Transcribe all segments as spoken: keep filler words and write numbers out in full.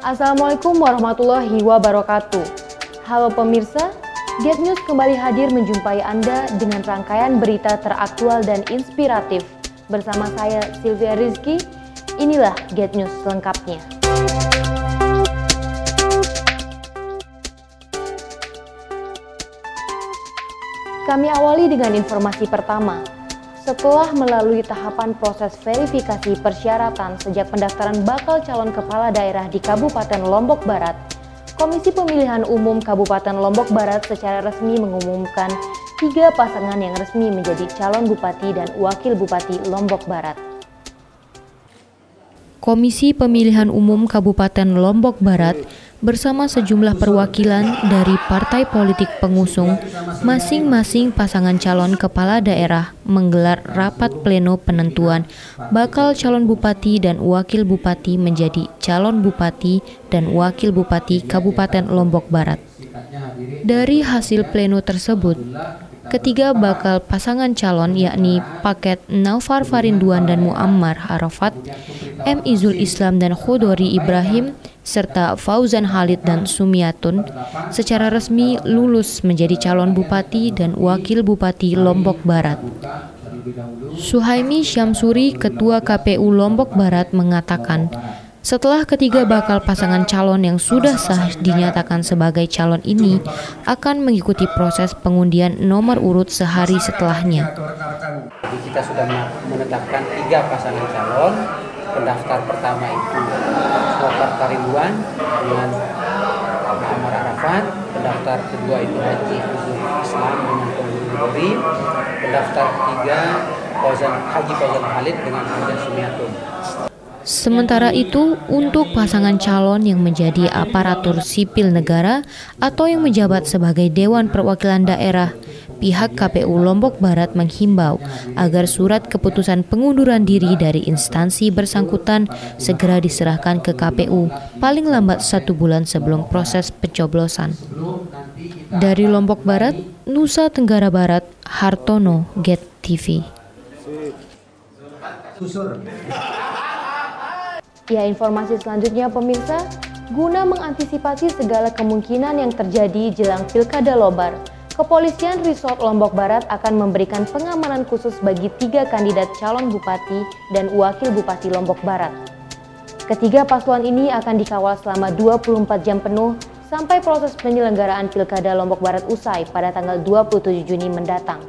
Assalamualaikum warahmatullahi wabarakatuh. Halo pemirsa, Get News kembali hadir menjumpai Anda dengan rangkaian berita teraktual dan inspiratif. Bersama saya Sylvia Rizky, inilah Get News selengkapnya. Kami awali dengan informasi pertama. Setelah melalui tahapan proses verifikasi persyaratan sejak pendaftaran bakal calon kepala daerah di Kabupaten Lombok Barat, Komisi Pemilihan Umum Kabupaten Lombok Barat secara resmi mengumumkan tiga pasangan yang resmi menjadi calon bupati dan wakil bupati Lombok Barat. Komisi Pemilihan Umum Kabupaten Lombok Barat bersama sejumlah perwakilan dari partai politik pengusung masing-masing pasangan calon kepala daerah menggelar rapat pleno penentuan bakal calon bupati dan wakil bupati menjadi calon bupati dan wakil bupati Kabupaten Lombok Barat. Dari hasil pleno tersebut, ketiga bakal pasangan calon yakni Paket Naufar Farinduan dan Muammar Arafat, M. Izul Islam dan Khodori Ibrahim, serta Fauzan Khalid dan Sumiatun secara resmi lulus menjadi calon bupati dan wakil bupati Lombok Barat. Suhaimi Syamsuri, Ketua K P U Lombok Barat mengatakan, setelah ketiga bakal pasangan calon yang sudah sah dinyatakan sebagai calon ini akan mengikuti proses pengundian nomor urut sehari setelahnya. Kita sudah menetapkan tiga pasangan calon. Pendaftar pertama itu Naufar Farinduan dengan Muammar Arafat, pendaftar kedua itu Haji Izul Islam dengan Khodori, pendaftar ketiga Fauzan Haji Fauzan Khalid dengan Fauzan Sumiatun. Sementara itu, untuk pasangan calon yang menjadi aparatur sipil negara atau yang menjabat sebagai Dewan Perwakilan Daerah, pihak K P U Lombok Barat menghimbau agar surat keputusan pengunduran diri dari instansi bersangkutan segera diserahkan ke K P U paling lambat satu bulan sebelum proses pencoblosan. Dari Lombok Barat, Nusa Tenggara Barat, Hartono, Get T V. Ya, informasi selanjutnya pemirsa, guna mengantisipasi segala kemungkinan yang terjadi jelang Pilkada Lobar, Kepolisian Resort Lombok Barat akan memberikan pengamanan khusus bagi tiga kandidat calon bupati dan wakil bupati Lombok Barat. Ketiga paslon ini akan dikawal selama dua puluh empat jam penuh sampai proses penyelenggaraan Pilkada Lombok Barat usai pada tanggal dua puluh tujuh Juni mendatang.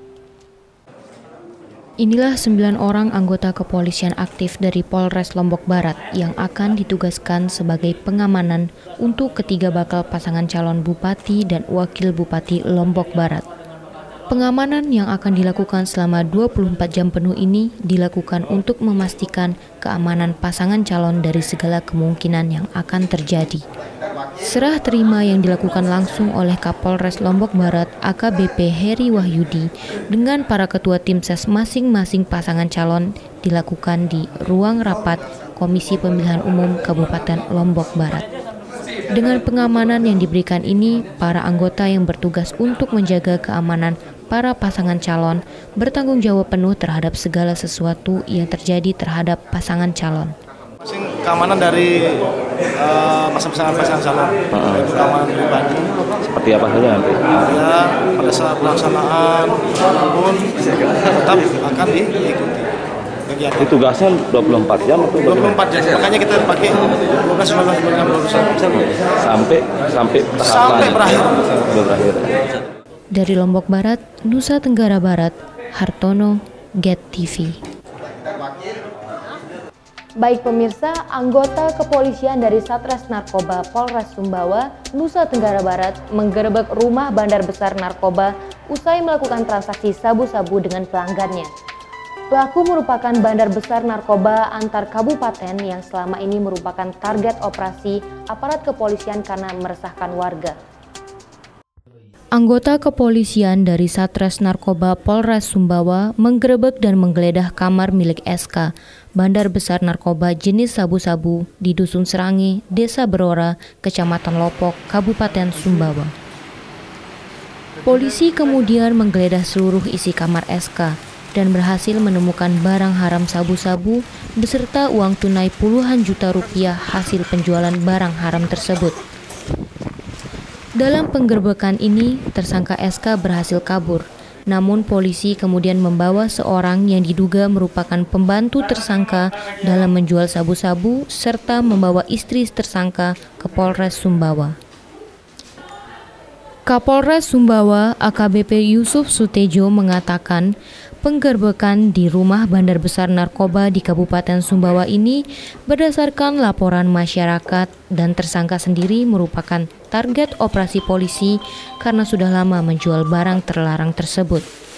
Inilah sembilan orang anggota kepolisian aktif dari Polres Lombok Barat yang akan ditugaskan sebagai pengamanan untuk ketiga bakal pasangan calon bupati dan wakil bupati Lombok Barat. Pengamanan yang akan dilakukan selama dua puluh empat jam penuh ini dilakukan untuk memastikan keamanan pasangan calon dari segala kemungkinan yang akan terjadi. Serah terima yang dilakukan langsung oleh Kapolres Lombok Barat A K B P Heri Wahyudi dengan para ketua tim ses masing-masing pasangan calon dilakukan di ruang rapat Komisi Pemilihan Umum Kabupaten Lombok Barat. Dengan pengamanan yang diberikan ini, para anggota yang bertugas untuk menjaga keamanan para pasangan calon bertanggung jawab penuh terhadap segala sesuatu yang terjadi terhadap pasangan calon. Keamanan dari uh, pasangan-pasangan calon, uh-huh. Itu keamanan pribadi. Seperti apa saja nanti? Ya, pada saat pelaksanaan pun tetap akan diikuti kegiatan. Itu tugasnya dua puluh empat jam atau dua puluh empat jam, makanya kita pakai dua belas sembilan belas dua puluh satu sampai sampai sampai berakhir. berakhir. Dari Lombok Barat, Nusa Tenggara Barat, Hartono, Get T V. Baik pemirsa, anggota kepolisian dari Satres Narkoba Polres Sumbawa, Nusa Tenggara Barat menggerebek rumah bandar besar narkoba usai melakukan transaksi sabu-sabu dengan pelanggannya. Pelaku merupakan bandar besar narkoba antar kabupaten yang selama ini merupakan target operasi aparat kepolisian karena meresahkan warga. Anggota kepolisian dari Satres Narkoba Polres Sumbawa menggerebek dan menggeledah kamar milik S K, bandar besar narkoba jenis sabu-sabu di Dusun Serangi, Desa Berora, Kecamatan Lopok, Kabupaten Sumbawa. Polisi kemudian menggeledah seluruh isi kamar S K, dan berhasil menemukan barang haram sabu-sabu beserta uang tunai puluhan juta rupiah hasil penjualan barang haram tersebut. Dalam penggerbekan ini, tersangka S K berhasil kabur. Namun polisi kemudian membawa seorang yang diduga merupakan pembantu tersangka dalam menjual sabu-sabu serta membawa istri tersangka ke Polres Sumbawa. Kapolres Sumbawa A K B P Yusuf Sutejo mengatakan penggerbekan di rumah bandar besar narkoba di Kabupaten Sumbawa ini berdasarkan laporan masyarakat dan tersangka sendiri merupakan target operasi polisi karena sudah lama menjual barang terlarang tersebut.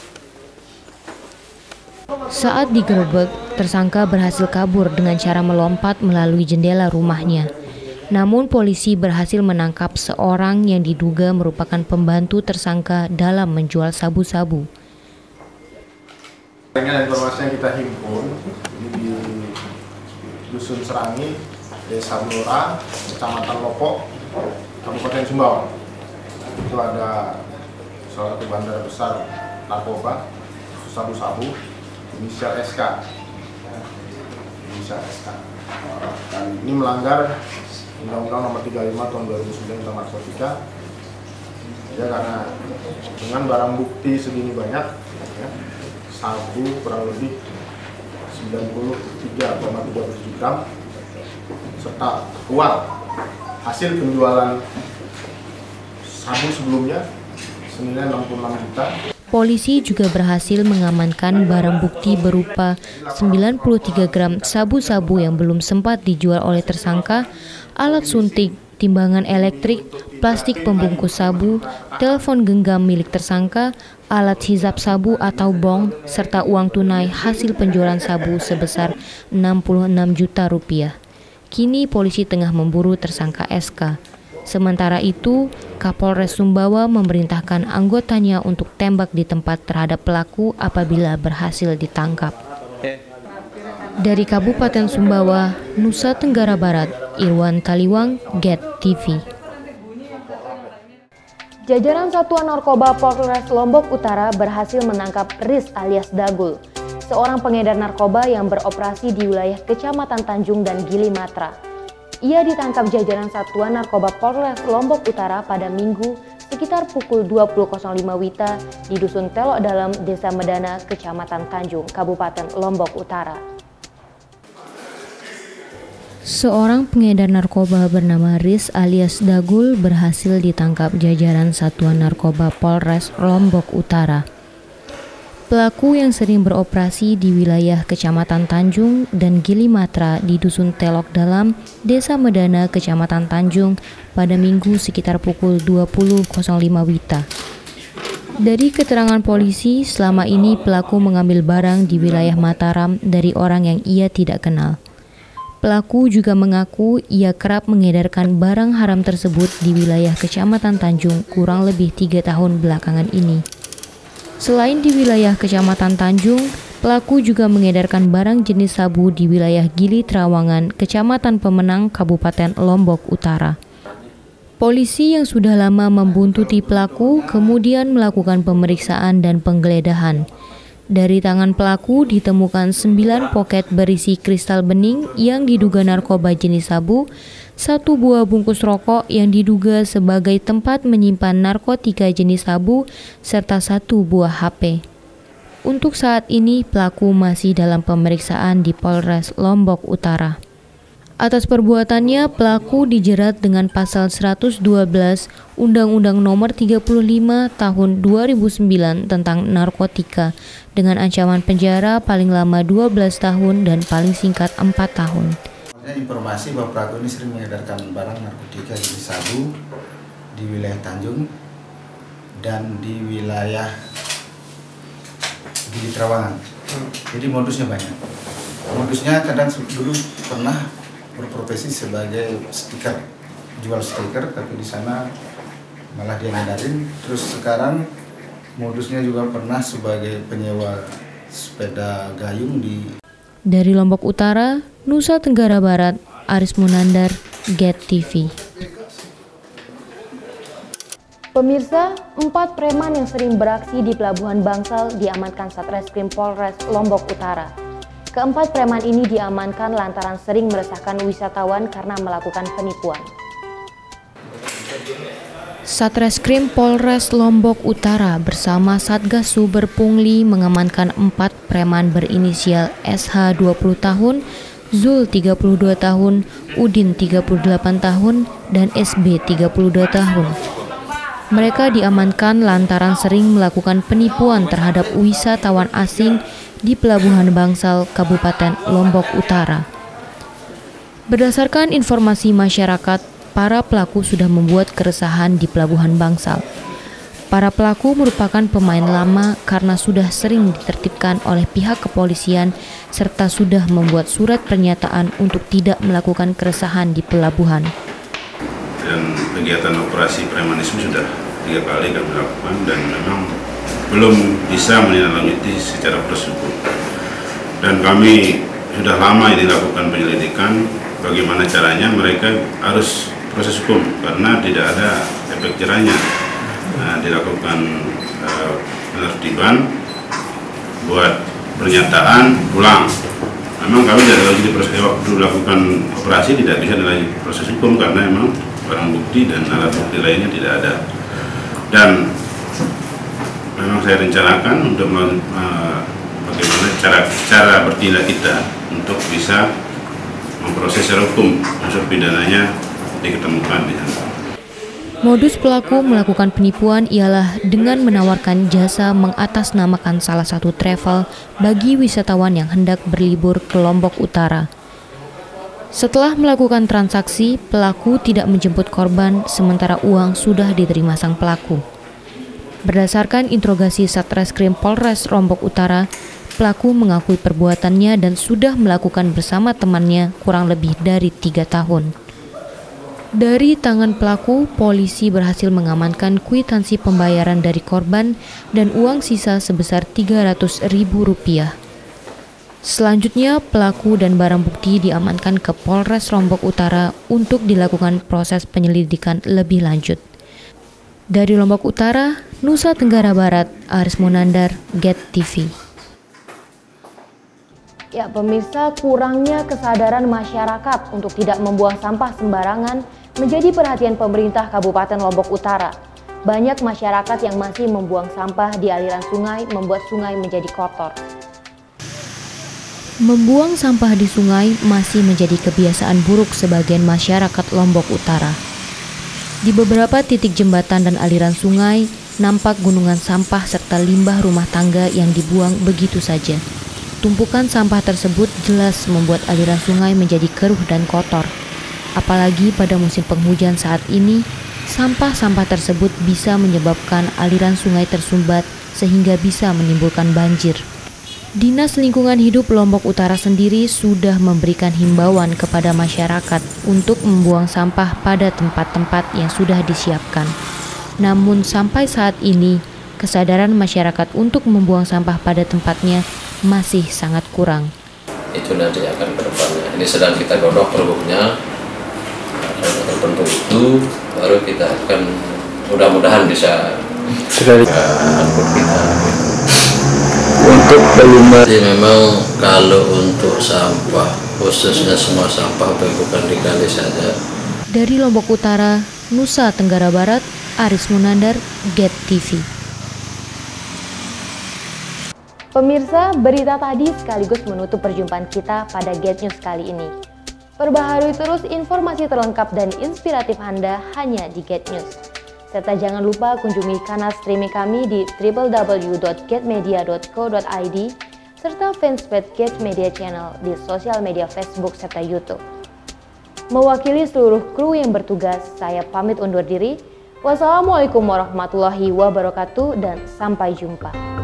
Saat digerebek, tersangka berhasil kabur dengan cara melompat melalui jendela rumahnya. Namun polisi berhasil menangkap seorang yang diduga merupakan pembantu tersangka dalam menjual sabu-sabu. Dengan informasi yang kita himpun di Dusun Serangi, Desa Blora, Kecamatan Lopo, Kabupaten Sumbawa, itu ada salah satu bandar besar narkoba, sabu-sabu, inisial S K, inisial S K. Dan ini melanggar Undang-Undang Nomor tiga puluh lima Tahun dua ribu sembilan tentang narkotika, ya, karena dengan barang bukti segini banyak, ya, sabu kurang lebih sembilan puluh tiga koma tiga tujuh gram, serta uang hasil penjualan sabu sebelumnya senilai enam puluh enam juta. Polisi juga berhasil mengamankan barang bukti berupa sembilan puluh tiga gram sabu-sabu yang belum sempat dijual oleh tersangka, alat suntik, timbangan elektrik, plastik pembungkus sabu, telepon genggam milik tersangka, alat hisap sabu atau bong, serta uang tunai hasil penjualan sabu sebesar enam puluh enam juta rupiah. Kini polisi tengah memburu tersangka S K. Sementara itu, Kapolres Sumbawa memerintahkan anggotanya untuk tembak di tempat terhadap pelaku apabila berhasil ditangkap. Dari Kabupaten Sumbawa, Nusa Tenggara Barat, Irwan Taliwang, Get T V. Jajaran Satuan Narkoba Polres Lombok Utara berhasil menangkap Riz alias Dagul, seorang pengedar narkoba yang beroperasi di wilayah Kecamatan Tanjung dan Gili Matra. Ia ditangkap jajaran Satuan Narkoba Polres Lombok Utara pada Minggu sekitar pukul dua puluh lima Wita di Dusun Telok Dalam, Desa Medana, Kecamatan Tanjung, Kabupaten Lombok Utara. Seorang pengedar narkoba bernama Riz alias Dagul berhasil ditangkap jajaran Satuan Narkoba Polres Lombok Utara. Pelaku yang sering beroperasi di wilayah Kecamatan Tanjung dan Gili Matra di Dusun Telok Dalam, Desa Medana, Kecamatan Tanjung pada Minggu sekitar pukul dua puluh lima Wita. Dari keterangan polisi, selama ini pelaku mengambil barang di wilayah Mataram dari orang yang ia tidak kenal. Pelaku juga mengaku ia kerap mengedarkan barang haram tersebut di wilayah Kecamatan Tanjung kurang lebih tiga tahun belakangan ini. Selain di wilayah Kecamatan Tanjung, pelaku juga mengedarkan barang jenis sabu di wilayah Gili Trawangan, Kecamatan Pemenang, Kabupaten Lombok Utara. Polisi yang sudah lama membuntuti pelaku kemudian melakukan pemeriksaan dan penggeledahan. Dari tangan pelaku ditemukan sembilan poket berisi kristal bening yang diduga narkoba jenis sabu, satu buah bungkus rokok yang diduga sebagai tempat menyimpan narkotika jenis sabu, serta satu buah H P. Untuk saat ini pelaku masih dalam pemeriksaan di Polres Lombok Utara. Atas perbuatannya, pelaku dijerat dengan pasal seratus dua belas Undang-Undang Nomor tiga puluh lima Tahun dua ribu sembilan tentang narkotika dengan ancaman penjara paling lama dua belas tahun dan paling singkat empat tahun. Informasi bahwa pelaku ini sering mengedarkan barang narkotika jenis sabu di wilayah Tanjung dan di wilayah Gili Trawangan. Jadi modusnya banyak. Modusnya kadang dulu pernah berprofesi sebagai stiker, jual stiker, tapi di sana malah dia ngedarin. Terus sekarang modusnya juga pernah sebagai penyewa sepeda gayung di. Dari Lombok Utara, Nusa Tenggara Barat, Aris Munandar, Get T V. Pemirsa, empat preman yang sering beraksi di Pelabuhan Bangsal diamankan Satreskrim Polres Lombok Utara. Keempat preman ini diamankan lantaran sering meresahkan wisatawan karena melakukan penipuan. Satreskrim Polres Lombok Utara bersama Satgas Suber Pungli mengamankan empat preman berinisial S H dua puluh tahun, Zul tiga puluh dua tahun, Udin tiga puluh delapan tahun, dan S B tiga puluh dua tahun. Mereka diamankan lantaran sering melakukan penipuan terhadap wisatawan asing di Pelabuhan Bangsal, Kabupaten Lombok Utara. Berdasarkan informasi masyarakat, para pelaku sudah membuat keresahan di Pelabuhan Bangsal. Para pelaku merupakan pemain lama karena sudah sering ditertibkan oleh pihak kepolisian serta sudah membuat surat pernyataan untuk tidak melakukan keresahan di pelabuhan. Dan kegiatan operasi premanisme sudah tiga kali kami lakukan dan memang belum bisa menindaklanjuti secara proses hukum. Dan kami sudah lama ini lakukan penyelidikan bagaimana caranya mereka harus proses hukum karena tidak ada efek jerahnya. Nah, dilakukan uh, penertiban buat pernyataan pulang. Memang kami tidak lagi di proses waktu lakukan operasi tidak bisa dilanjut proses hukum karena memang barang bukti dan alat bukti lainnya tidak ada. Dan memang saya rencanakan untuk uh, bagaimana cara cara bertindak kita untuk bisa memproses secara hukum unsur pidananya diketemukan di sana. Modus pelaku melakukan penipuan ialah dengan menawarkan jasa mengatasnamakan salah satu travel bagi wisatawan yang hendak berlibur ke Lombok Utara. Setelah melakukan transaksi, pelaku tidak menjemput korban sementara uang sudah diterima sang pelaku. Berdasarkan interogasi Satreskrim Polres Lombok Utara, pelaku mengakui perbuatannya dan sudah melakukan bersama temannya kurang lebih dari tiga tahun. Dari tangan pelaku, polisi berhasil mengamankan kwitansi pembayaran dari korban dan uang sisa sebesar tiga ratus ribu rupiah. Selanjutnya, pelaku dan barang bukti diamankan ke Polres Lombok Utara untuk dilakukan proses penyelidikan lebih lanjut. Dari Lombok Utara, Nusa Tenggara Barat, Aris Munandar, Get T V. Ya, pemirsa, kurangnya kesadaran masyarakat untuk tidak membuang sampah sembarangan menjadi perhatian pemerintah Kabupaten Lombok Utara. Banyak masyarakat yang masih membuang sampah di aliran sungai membuat sungai menjadi kotor. Membuang sampah di sungai masih menjadi kebiasaan buruk sebagian masyarakat Lombok Utara. Di beberapa titik jembatan dan aliran sungai, nampak gunungan sampah serta limbah rumah tangga yang dibuang begitu saja. Tumpukan sampah tersebut jelas membuat aliran sungai menjadi keruh dan kotor. Apalagi pada musim penghujan saat ini, sampah-sampah tersebut bisa menyebabkan aliran sungai tersumbat sehingga bisa menimbulkan banjir. Dinas Lingkungan Hidup Lombok Utara sendiri sudah memberikan himbauan kepada masyarakat untuk membuang sampah pada tempat-tempat yang sudah disiapkan. Namun sampai saat ini, kesadaran masyarakat untuk membuang sampah pada tempatnya masih sangat kurang. Itu nanti akan ke depannya. Ini sedang kita godok pergubnya. Dan tertentu itu baru kita akan mudah-mudahan bisa angkut kita. Untuk belum Jadi memang kalau untuk sampah khususnya semua sampah bukan di kali saja. Dari Lombok Utara, Nusa Tenggara Barat, Aris Munandar, Get T V. Pemirsa, berita tadi sekaligus menutup perjumpaan kita pada Get News kali ini. Perbaharui terus informasi terlengkap dan inspiratif Anda hanya di Get News. Serta jangan lupa kunjungi kanal streaming kami di w w w dot get media dot co dot i d serta fanspage Get Media Channel di sosial media Facebook serta YouTube. Mewakili seluruh kru yang bertugas, saya pamit undur diri. Wassalamualaikum warahmatullahi wabarakatuh dan sampai jumpa.